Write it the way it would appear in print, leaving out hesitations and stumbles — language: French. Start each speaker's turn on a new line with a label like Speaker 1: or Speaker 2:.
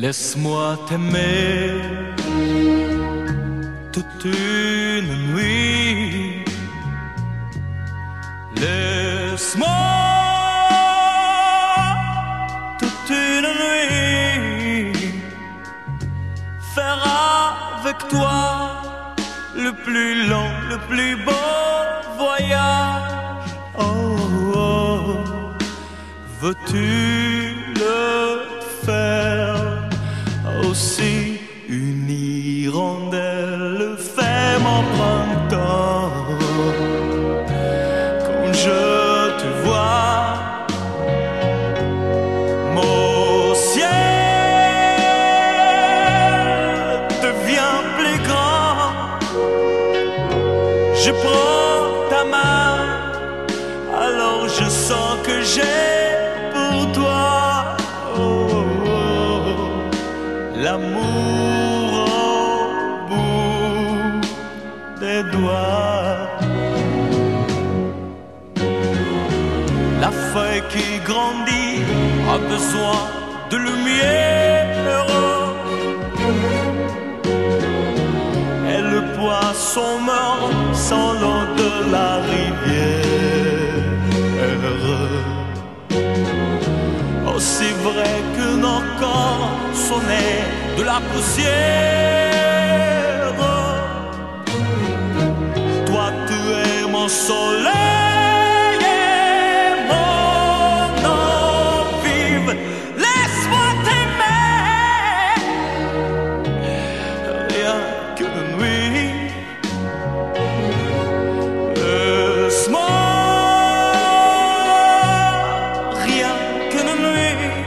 Speaker 1: Laisse-moi t'aimer toute une nuit. Laisse-moi toute une nuit faire avec toi le plus long, le plus beau voyage. Oh, oh. Veux-tu le faire aussi? Une hirondelle fait mon printemps. Quand je te vois, mon ciel devient plus grand. Je prends ta main, alors je sens que j'ai pour toi l'amour au bout des doigts. La feuille qui grandit a besoin de lumière, et le poisson meurt sans l'eau de la rivière. Aussi vrai que nos corps sont nés de la poussière, toi tu es mon soleil et mon eau vive. Laisse-moi t'aimer rien qu'une nuit. Laisse-moi rien qu'une nuit